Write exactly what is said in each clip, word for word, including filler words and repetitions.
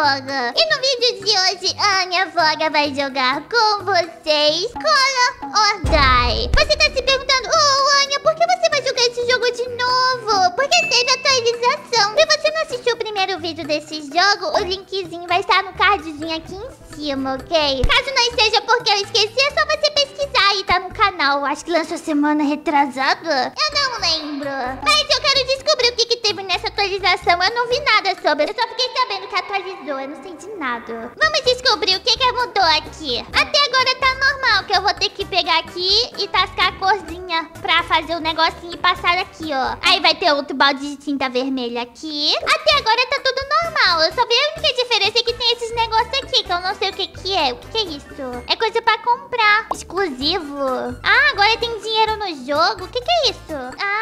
Foga. E no vídeo de hoje, a Anya Foga vai jogar com vocês Call or Die. Você tá se perguntando, oh, Anya, por que você vai jogar esse jogo de novo? Porque teve atualização. Se você não assistiu o primeiro vídeo desse jogo, o linkzinho vai estar no cardzinho aqui em cima, ok? Caso não esteja porque eu esqueci, é só você pesquisar aí, tá no canal. Acho que lançou semana retrasada. Eu não lembro. Mas eu quero descobrir o que, que teve nessa atualização. Eu não vi nada sobre. Eu só fiquei sabendo que atualizou. Eu não sei de nada. Vamos descobrir o que, que mudou aqui. Até agora tá normal, que eu vou ter que pegar aqui e tascar a corzinha pra fazer o negocinho e passar aqui, ó. Aí vai ter outro balde de tinta vermelha aqui. Até agora tá tudo normal. Eu só vi a única diferença é que tem esses negócios aqui, que eu não sei o que que é. O que que é isso? É coisa pra comprar. Exclusivo. Ah, agora tem dinheiro no jogo. O que que é isso?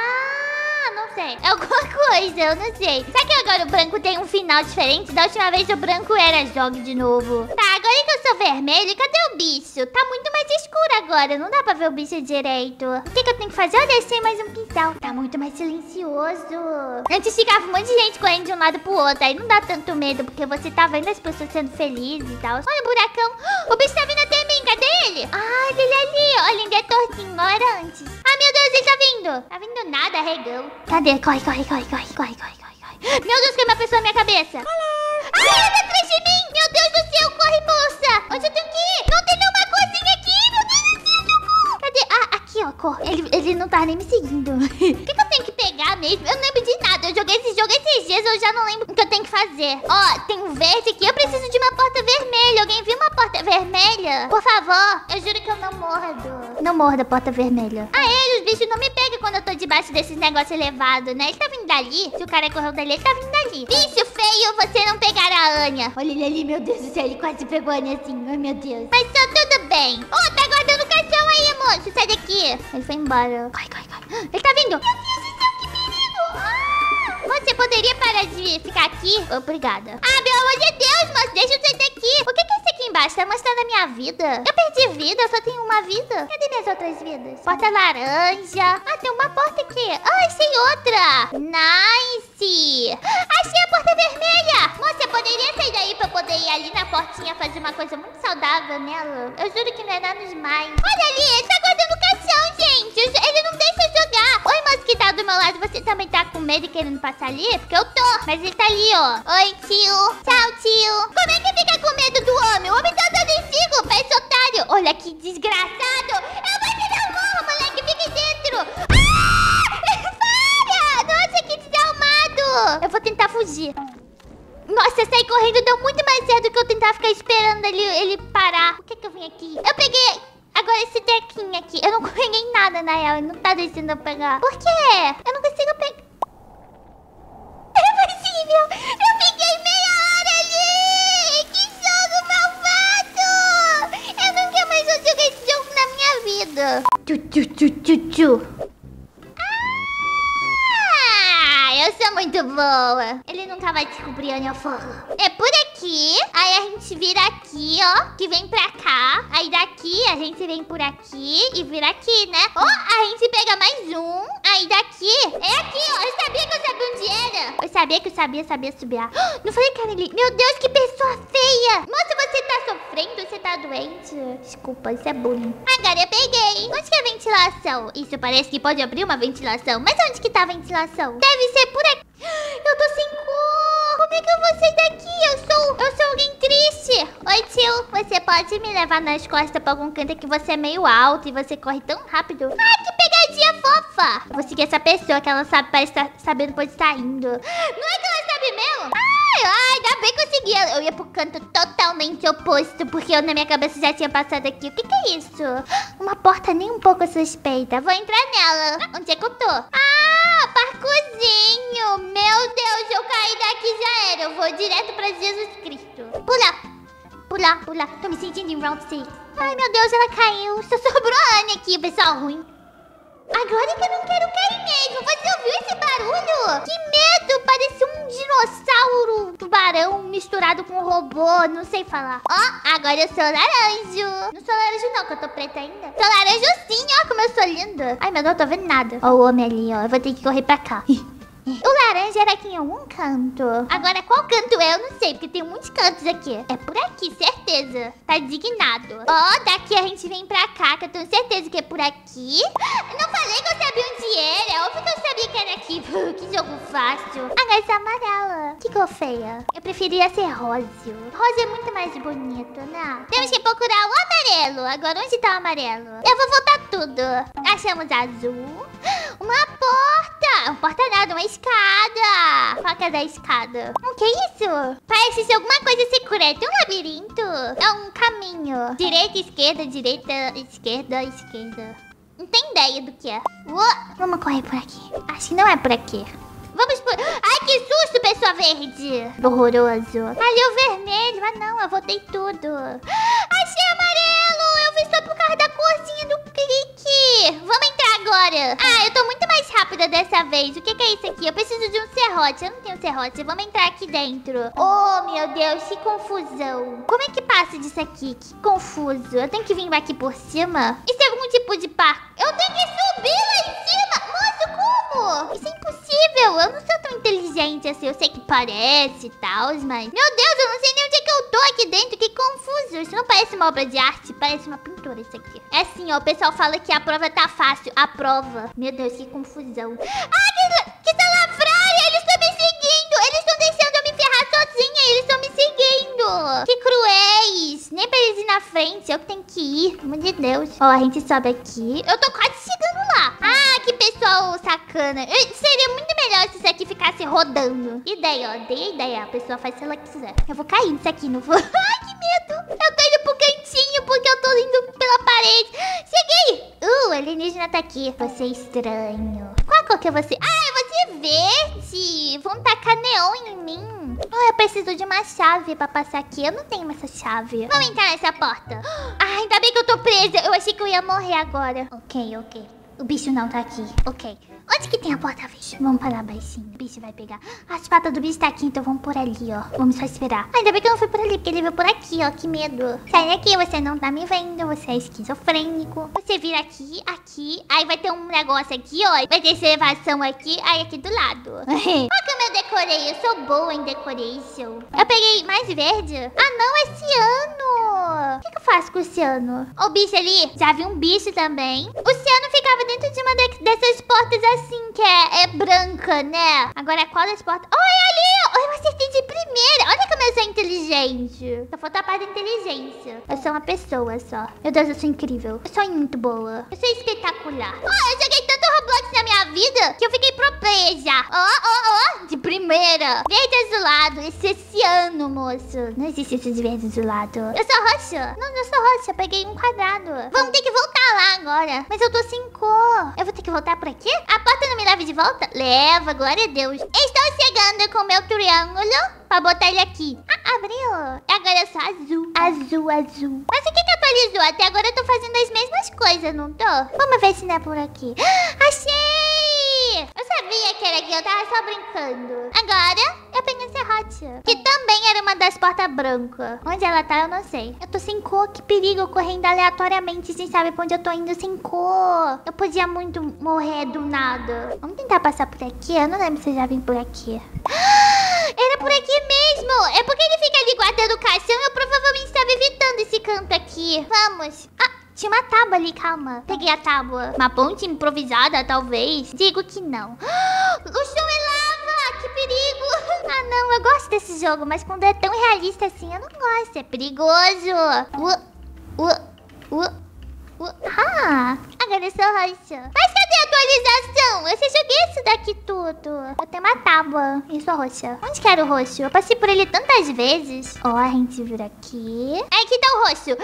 Ah, não sei. É alguma coisa, eu não sei. Será que agora o branco tem um final diferente? Da última vez o branco era jogue de novo. Tá, agora que eu sou vermelho, cadê o bicho? Tá muito mais escuro agora. Não dá pra ver o bicho direito. O que que eu tenho que fazer? Olha, tem mais um pincel. Tá muito mais silencioso. Antes ficava um monte de gente correndo de um lado pro outro. Aí não dá tanto medo, porque você tá vendo as pessoas sendo felizes e tal. Olha o buracão. O bicho tá vindo até mim. Cadê ele? Ah, ele é ali. Olha, ele é tortinho. Não era antes. Ah, meu Deus, ele tá vindo. Tá vindo nada, regão. Cadê? Corre, corre, corre, corre, corre, corre, corre, corre. Meu Deus, que uma pessoa na minha cabeça. Olá. Ai, ele tá atrás de mim. Meu Deus do céu, corre, moça. Onde eu tenho que ir? Não tem nenhuma coisinha aqui. Meu Deus do céu, socorro. Cadê? Ah, aqui, ó, corre. Ele, ele não tá nem me seguindo. O que, que eu tenho que pegar mesmo? Eu não lembro de nada. Eu joguei esse jogo esses dias, eu já não lembro o que eu tenho que fazer. Ó, tem um verde aqui. Eu preciso de uma porta vermelha. Alguém viu uma porta vermelha? Por favor. Eu juro que eu não mordo. Não morro da porta vermelha. Ah, ele, os bichos não me pegam quando eu tô debaixo desses negócios elevados, né? Ele tá vindo dali. Se o cara correu dali, ele tá vindo dali. Bicho feio, você não pegará a Anya. Olha ele ali, meu Deus do céu. Ele quase pegou a Anya assim. Ai, meu Deus. Mas tá tudo bem. Ô, oh, tá guardando o caixão aí, moço. Sai daqui. Ele foi embora. Corre, corre, corre. Ele tá vindo. Meu Deus do céu, que perigo. Ah, você poderia parar de ficar aqui? Obrigada. Ah, pelo amor de Deus, moço. Deixa eu sair daqui. O que que é isso aqui embaixo? Tá mostrando a minha vida. Eu perdi vida, eu só tenho uma vida. Cadê minhas outras vidas? Porta laranja. Ah, tem uma porta aqui. Ah, achei outra. Nice. Achei a porta vermelha. Moça, você poderia sair daí pra eu poder ir ali na portinha fazer uma coisa muito saudável nela? Eu juro que não é nada demais. Olha ali, ele tá guardando o caixão, gente. Ele não deixa eu jogar. Oi, moço que tá do meu lado. Você também tá com medo e querendo passar ali? Porque eu tô. Mas ele tá ali, ó. Oi, tio. Tchau, tio. Como é que fica com medo do homem? O homem tá dando em ciclo, parece otário. Olha que desgraçado. Eu vou te dar um morro, moleque. Fique dentro. Ah! Para! Nossa, que desalmado. Eu vou tentar fugir. Nossa, eu saí correndo. Deu muito mais certo do que eu tentar ficar esperando ele, ele parar. Por que que eu vim aqui? Eu peguei... Agora esse tequinho aqui. Eu não peguei nada, na real. Ele não tá deixando eu pegar. Por quê? Eu não consigo pegar. É possível. Eu fiquei meia hora ali. Que jogo malvado. Eu nunca mais vou jogar esse jogo na minha vida. Tchu, tchu, tchu, tchu, tchu. Ah, eu sou muito boa. Ele nunca vai descobrir a minha forma. É por aqui. Aí a gente vira aqui, ó. Que vem pra cá. Aí daqui a gente vem por aqui e vira aqui, né? Ó, a gente pega mais um. Aí daqui. É aqui, ó. Eu sabia que eu sabia onde era. Eu sabia que eu sabia, sabia subir. Não falei que era ali. Meu Deus, que pessoa feia. Moça, você tá sofrendo? Você tá doente? Desculpa, isso é bullying. Agora eu peguei. Onde que é a ventilação? Isso parece que pode abrir uma ventilação. Mas onde que tá a ventilação? Deve ser por aqui. Eu tô sem cor. Como é que eu vou sair daqui? Eu sou, eu sou alguém triste. Oi, tio. Você pode me levar nas costas pra algum canto que você é meio alto e você corre tão rápido? Ah, que pegadinha fofa. Eu vou seguir essa pessoa que ela sabe, parece estar sabendo pra onde está indo. Não é que ela sabe mesmo? Ai, ai, ainda bem que eu segui. Eu ia pro canto totalmente oposto, porque eu na minha cabeça já tinha passado aqui. O que que é isso? Uma porta nem um pouco suspeita. Vou entrar nela. Onde é que eu tô? Ah, parkourzinho. Meu Deus, eu caí daqui já era. Eu vou direto pra Jesus Cristo. Pula, pula, pula. Tô me sentindo em round six. Ai, meu Deus, ela caiu. Só sobrou a Anya aqui, pessoal ruim. Agora que eu não quero cair mesmo. Você ouviu esse barulho? Que medo. Parece um dinossauro tubarão misturado com um robô. Não sei falar. Ó, agora eu sou laranjo. Não sou laranjo não, que eu tô preta ainda. Sou laranjo sim, ó como eu sou linda. Ai, meu Deus, eu tô vendo nada. Ó o homem ali, ó. Eu vou ter que correr pra cá. O laranja era aqui em algum canto. Agora, qual canto é? Eu não sei, porque tem muitos cantos aqui. É por aqui, certeza. Tá designado. Ó, oh, daqui a gente vem pra cá, que eu tenho certeza que é por aqui. Eu não falei que eu sabia onde era. É óbvio que eu sabia que era aqui. Que jogo fácil. Agora essa amarela. Que cor feia. Eu preferia ser rosa. Rosa é muito mais bonito, né? Temos que procurar o amarelo. Agora, onde tá o amarelo? Eu vou voltar tudo. Achamos azul. Uma porta. Uma porta nada, uma escada. Qual que é da escada? O que é isso? Parece ser alguma coisa secreta. Um labirinto. É um caminho. Direita, esquerda, direita, esquerda, esquerda. Não tem ideia do que é. Uou. Vamos correr por aqui. Acho que não é por aqui. Vamos por... Ai, que susto, pessoa verde. Horroroso. Ali o vermelho. Ah, não. Eu voltei tudo. Achei amarelo. Eu vi só por causa da corzinha do clique. Vamos entrar agora. Ah, eu tô muito mais rápida dessa vez. O que, que é isso aqui? Eu preciso de um serrote. Eu não tenho serrote. Vamos entrar aqui dentro. Oh, meu Deus. Que confusão. Como é que passa disso aqui? Que confuso. Eu tenho que vir aqui por cima? Isso é algum tipo de parque? Eu tenho que subir lá em cima. Moço, como? Isso é impossível. Eu não sou tão inteligente assim. Eu sei que parece e tal, mas... Meu Deus, eu não sei nem onde é que eu tô aqui dentro. Que confuso. Isso não parece uma obra de arte. Parece uma pintura isso aqui. É assim, ó. O pessoal fala que a prova tá fácil. A prova. Meu Deus, que confusão. Ah, que, que salafrária. Eles estão me seguindo. Eles estão deixando eu me ferrar sozinha. Eles estão me seguindo. Que cruéis. Nem pra eles ir na frente. Eu que tenho que ir. Pelo amor de Deus. Ó, a gente sobe aqui. Eu tô quase chegando lá. Ah, que pessoal sacana. Eu, seria muito melhor se isso aqui ficasse rodando. Ideia, ó. Dei a ideia. A pessoa faz se ela quiser. Eu vou cair nisso aqui, não vou. Ai, que medo. Eu tô indo pro cantinho porque eu tô indo pela parede. Cheguei. Uh, o alienígena tá aqui. Você é estranho. Qual cor que é você? Ah, você é verde. Vão tacar neon em mim. Oh, eu preciso de uma chave pra passar aqui. Eu não tenho essa chave. Vamos entrar nessa porta. Ah, ainda bem que eu tô presa. Eu achei que eu ia morrer agora. Ok, ok. O bicho não tá aqui. Ok. Onde que tem a porta, bicho? Vamos parar baixinho. O bicho vai pegar. As patas do bicho tá aqui, então vamos por ali, ó. Vamos só esperar. Ainda bem que eu não fui por ali, porque ele veio por aqui, ó. Que medo. Sai daqui, você não tá me vendo. Você é esquizofrênico. Você vira aqui, aqui. Aí vai ter um negócio aqui, ó. Vai ter elevação aqui. Aí aqui do lado. Olha como eu decorei. Eu sou boa em decoration. Eu peguei mais verde. Ah, não, é ciano. O que, que eu faço com o ciano? Ó, o bicho ali. Já vi um bicho também. O ciano ficava dentro de uma de dessas portas assim, que é, é branca, né? Agora, qual das portas? Olha ali! Eu acertei de primeira. Olha como eu sou inteligente. Só falta a parte da inteligência. Eu sou uma pessoa só. Meu Deus, eu sou incrível. Eu sou muito boa. Eu sou espetacular. Ó, oh, eu joguei tanto Roblox na minha vida que eu fiquei pro player já. Ó, ó, ó. De primeira. Verde azulado. Esse esse ano, moço. Não existe esses verdes azulado. Eu sou roxa. Não, eu sou roxa. Eu peguei um quadrado. Vamos ter que voltar lá agora. Mas eu tô sem cor. Eu vou ter que voltar por aqui? A porta não me leva de volta? Leva, glória a Deus. Estou chegando com o meu triângulo pra botar ele aqui. Ah, abriu. Agora eu sou azul. Azul, azul. Mas o que que atualizou? Até agora eu tô fazendo as mesmas coisas, não tô? Vamos ver se não é por aqui. Achei! Eu sabia que era aqui, eu tava só brincando. Agora eu peguei esse serrote, que também era uma das portas brancas. Onde ela tá, eu não sei. Eu tô sem cor, que perigo, eu correndo aleatoriamente sem saber pra onde eu tô indo sem cor. Eu podia muito morrer do nada. Vamos tentar passar por aqui? Eu não lembro se eu já vim por aqui. Era por aqui mesmo. É porque ele fica ali guardando o caixão e eu provavelmente estava evitando esse canto aqui. Vamos. Ah, tinha uma tábua ali, calma. Peguei a tábua. Uma ponte improvisada, talvez. Digo que não. O chão é lava. Que perigo. Ah, não. Eu gosto desse jogo, mas quando é tão realista assim, eu não gosto. É perigoso. Uh, uh, uh, uh. Ah, agora eu sou roxa. Mas cadê a atualização? Eu já joguei isso daqui tudo. Eu tenho uma tábua e sou roxa. Onde que era o roxo? Eu passei por ele tantas vezes. Ó, a gente vira aqui. É, aqui tá o roxo.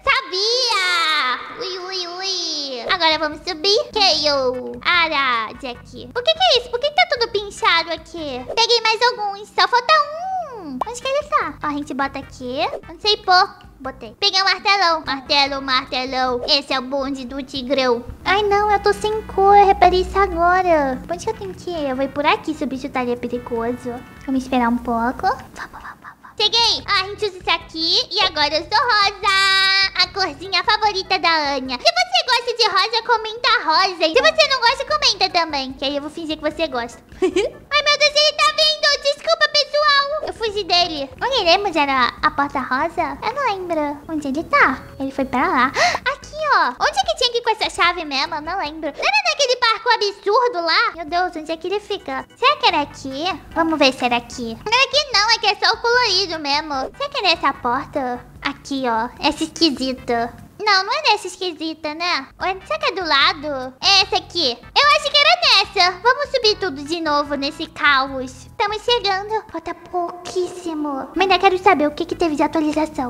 Sabia! Ui, ui, ui. Agora vamos subir. Que eu... Ara, Jack. Por que que é isso? Por que que tá tudo pinchado aqui? Peguei mais alguns. Só falta um. Onde que ele tá? Ó, a gente bota aqui. Não sei pôr. Botei. Peguei um martelão. Martelo, martelão. Esse é o bonde do tigrão. Ai, não. Eu tô sem cor. Eu reparei isso agora. Onde que eu tenho que ir? Eu vou ir por aqui se o bicho tá ali é perigoso. Vamos esperar um pouco. Vamos, vamos, vamos. Cheguei. Ah, a gente usa isso aqui. E agora eu sou rosa. A corzinha favorita da Anya. Se você gosta de rosa, comenta rosa. Se você não gosta, comenta também. Que aí eu vou fingir que você gosta. Ai, meu Deus, ele tá vindo. Desculpa, pessoal. Eu fugi dele. Onde iremos? Era a porta rosa? Eu não lembro. Onde ele tá? Ele foi pra lá. Aqui, ó. Onde é que tinha que ir com essa chave mesmo? Eu não lembro. Não era naquele parkour absurdo lá? Meu Deus, onde é que ele fica? Será que era aqui? Vamos ver se era aqui. Não era aqui não, aqui é só o colorido mesmo. Será que era essa porta? Aqui, ó. Essa esquisita. Não, não é nessa esquisita, né? Será que é do lado? É essa aqui. Eu acho que era nessa. Vamos subir tudo de novo nesse caos. Estamos chegando. Falta pouquíssimo. Mas ainda quero saber o que, que teve de atualização.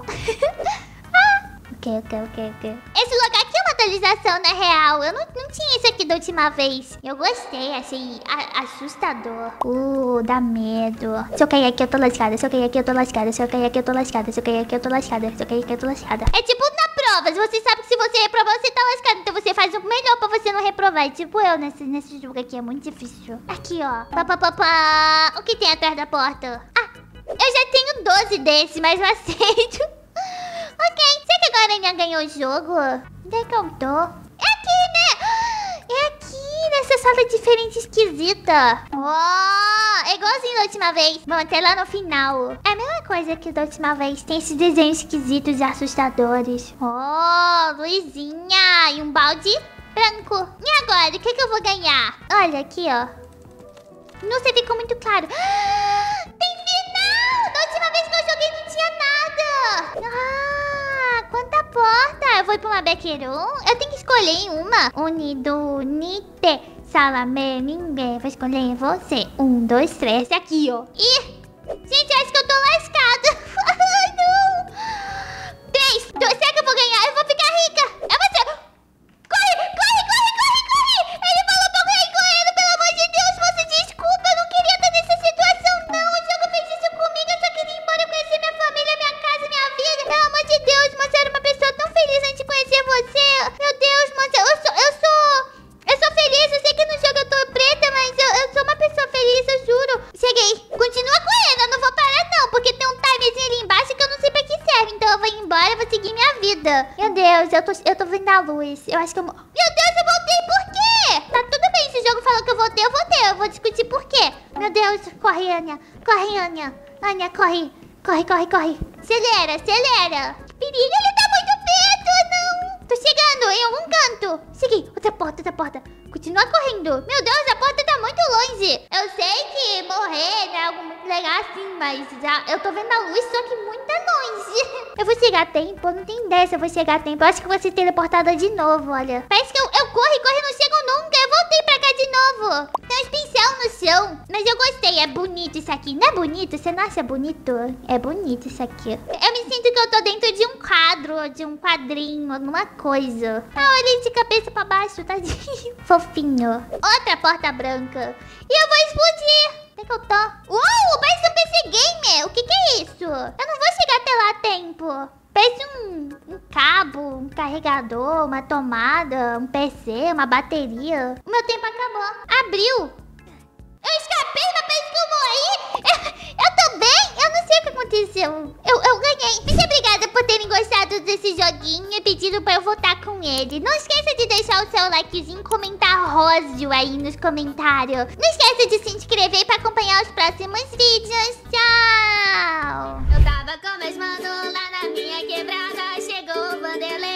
Ok, ok, ok, ok. Esse lugar aqui é uma atualização, na real. Eu não, não tinha isso aqui da última vez. Eu gostei, achei a, assustador. Uh, dá medo. Se eu cair aqui, eu tô lascada. Se eu cair aqui, eu tô lascada. Se eu cair aqui, eu tô lascada. Se eu cair aqui, eu tô lascada. Se eu cair aqui, eu tô lascada. É tipo na prova. Você sabe que se você reprovar, você tá lascado. Então você faz o melhor pra você não reprovar. É tipo eu nesse, nesse jogo aqui. É muito difícil. Aqui, ó. Pá, pá, pá, pá. O que tem atrás da porta? Ah, eu já tenho doze desses, mas eu aceito. Ok, será que agora a Aranha ganhou o jogo? Onde é que eu tô? É aqui, né? É aqui, nessa sala diferente esquisita. Oh, é igualzinho da última vez. Vamos até lá no final. É a mesma coisa que da última vez. Tem esses desenhos esquisitos e assustadores. Oh, luzinha. E um balde branco. E agora, o que, que eu vou ganhar? Olha aqui, ó. Não sei, ficou muito claro. Tem final! Da última vez que eu joguei não tinha nada. Ah, quanta porta. Eu vou ir pra uma Bequerum. Eu tenho que escolher uma. Unido, Nite, Salame, ninguém. Vou escolher você. Um, dois, três. Aqui, ó. Ih, gente, acho que eu tô lascada. Ai, não. Três, dois. Será que eu vou ganhar? Eu vou ficar rica. Eu vou ser... Corre, corre, corre, corre, corre. Ele falou pra eu correr correndo. Pelo amor de Deus, moça, desculpa. Eu não queria estar nessa situação, não. O jogo fez isso comigo. Eu só queria ir embora conhecer minha família, minha casa, minha vida. Pelo amor de Deus, moça, eu era uma pessoa tão feliz antes de conhecer você. Meu Deus, moça, eu sou... Eu sou... Eu sou feliz. Eu sei que no jogo eu tô preta, mas eu, eu sou uma pessoa feliz, eu juro. Cheguei. Continua correndo. Eu não vou parar, não. Porque tem um timerzinho ali embaixo que eu não sei pra que serve. Então eu vou embora e vou seguir minha vida. Meu Deus, eu tô, eu tô vendo a luz. Eu acho que eu... Meu Deus, eu voltei. Por quê? Tá tudo bem. Se o jogo falou que eu voltei, eu voltei. Eu vou discutir por quê. Meu Deus. Corre, Anya. Corre, Anya. Anya, corre. Corre, corre, corre. Acelera, acelera. Que perigo. Ele tá muito perto. Não. Tô chegando em algum canto. Segui. Outra porta, outra porta. Continua correndo. Meu Deus, a porta tá muito longe. Eu sei que morrer não é algo muito legal assim, mas já eu tô vendo a luz, só que muito longe. Eu vou chegar a tempo, eu não tenho ideia se eu vou chegar a tempo. Eu acho que eu vou ser teleportada de novo, olha. Parece que eu, eu corro e corro e não chego nunca. Eu voltei pra cá de novo. Tem uns pincel no chão. Mas eu gostei, é bonito isso aqui. Não é bonito? Você não acha bonito? É bonito isso aqui. Eu me sinto que eu tô dentro de um quadro, de um quadrinho, alguma coisa. Ah, olha de cabeça pra baixo, tadinho. Fofinho. Outra porta branca. E eu vou explodir. Onde é que eu tô? Uou, parece um P C Gamer. O que que é isso? Eu não vou chegar até lá a tempo. Parece um, um cabo, um carregador, uma tomada, um P C, uma bateria. O meu tempo acabou. Abriu. Eu escapei, mas parece que eu morri. Eu, eu tô bem? Eu não sei o que aconteceu. Eu, eu ganhei. Muito obrigada por terem gostado desse joguinho e pedido pra eu voltar com ele. Não esqueça de deixar o seu likezinho e comentar róseo aí nos comentários. Não esqueça de se inscrever pra acompanhar os próximos vídeos. Tchau! Eu tava com meus mano lá na minha quebrada. Chegou o Vanderlei.